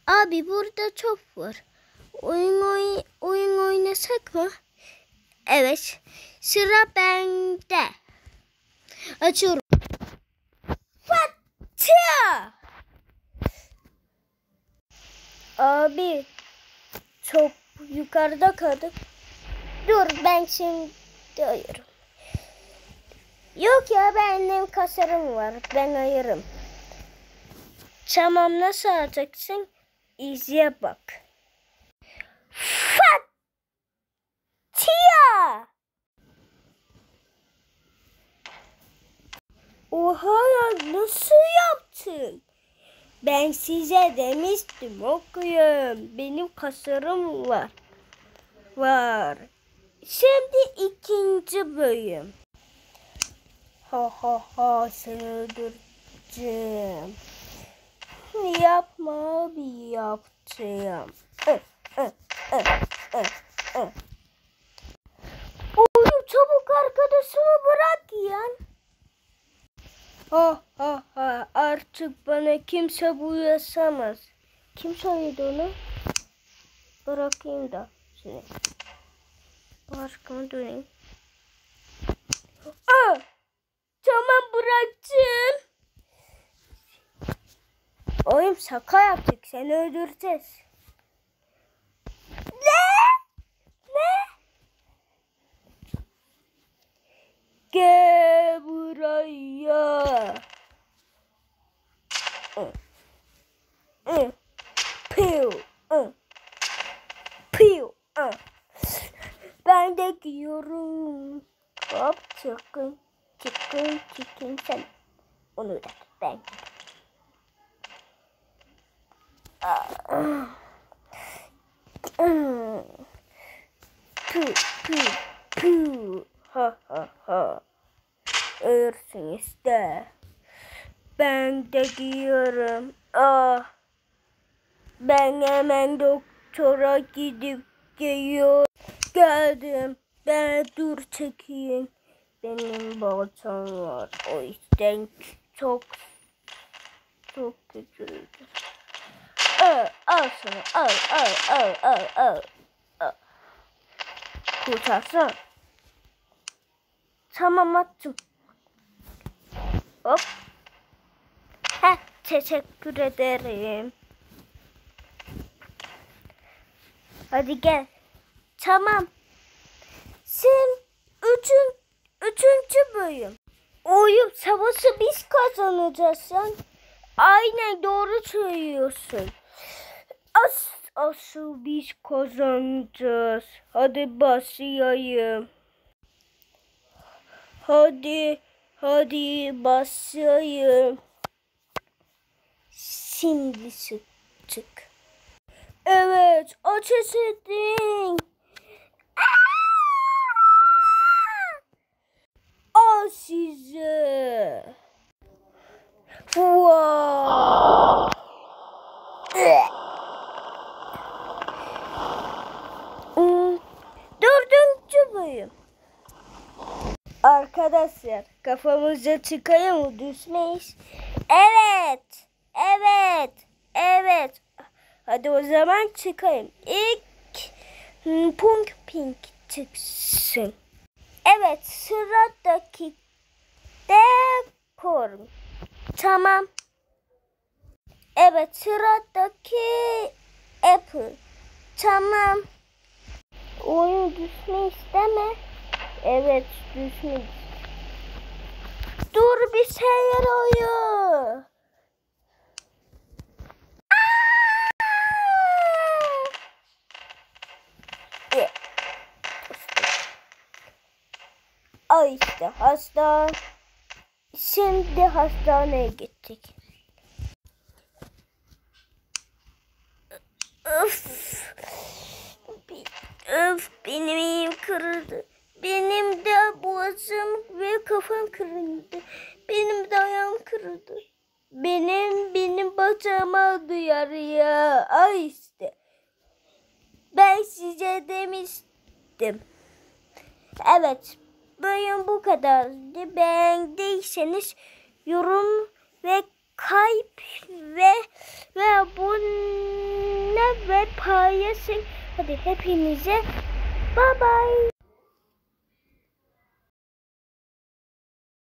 Abi burada top var. Oyun oynasak mı? Evet. Sıra bende. Açıyorum. Fatih! Abi top yukarıda kaldı. Dur ben şimdi ayırırım. Yok ya benim kasarım var. Ben ayırırım. Tamam nasıl atacaksın? İzle bak. Fatih! Oha ya nasıl yaptın? Ben size demiştim okuyun. Benim kasarım var. Şimdi ikinci bölüm. Ha seni öldüreceğim. Yapma abi yapacağım. Oğlum çabuk arkadaşımı bırak ya. Ha artık bana kimse bulaşamaz. Kim söyledi onu? Bırakayım da seni. Başkama döneyim. Tamam bıraktım. Oğlum şaka yaptık. Seni öldüreceğiz. Ne? Gel buraya. Piu. Ben de giyiyorum. Hop çıkın sen. Onu da ben. Piu. Ha. Ölürsün işte. Ben de giyiyorum. Ben hemen doktora gidip geliyorum. Geldim. Ben dur çekeyim. Benim baltam var. O yüzden çok kötüydü. Al sana. Al. Kurtarsın. Tamam attım. Hop. Teşekkür ederim. Hadi gel. Tamam. Sen üçüncü bölüm. Oyun savaşı biz kazanacağız sen. Aynen doğru söylüyorsun. Asıl biz kazanacağız. Hadi başlayalım. Hadi başlayalım. Şimdi çık. Evet, ateş edin. Al size. Wow. Dördüncü bölüm. Arkadaşlar kafamıza çıkaya mı düşmeyiz? Evet. Hadi o zaman çıkayım. İlk Punk Pink çıksın. Evet sıradaki Dekorn. Tamam. Evet sıradaki Apple. Tamam. Oyun düşme isteme. Evet düşme. Dur bir şeyler oluyor. Ay işte hasta. Şimdi hastaneye gittik. Benim elim kırıldı. Benim de boğazım ve kafam kırıldı. Benim de ayağım kırıldı. Benim bacağıma duyar ya. Ay işte. Ben size demiştim. Evet. Bugün bu kadardı. Beğendiyseniz yorum ve kalp ve abone ve paylaşın. Hadi hepinize bye bye.